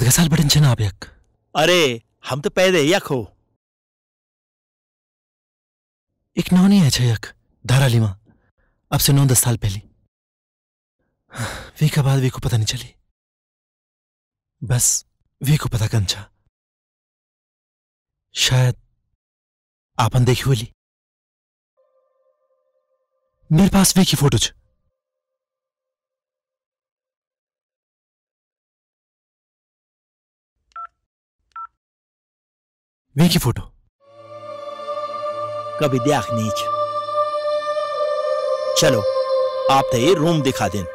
10 साल बड़न जनाब यक। अरे हम तो पैदे यक हो। एक नौनी है यक धारालीमा, अब से 9-10 साल पहले। वी का बाद वी को पता नहीं चली, बस वी को पता कंचा शायद आपन देखी बोली। मेरे पास वी की फोटो छ। वी की फोटो कभी देख नीच। चलो आप तो ये रूम दिखा दें।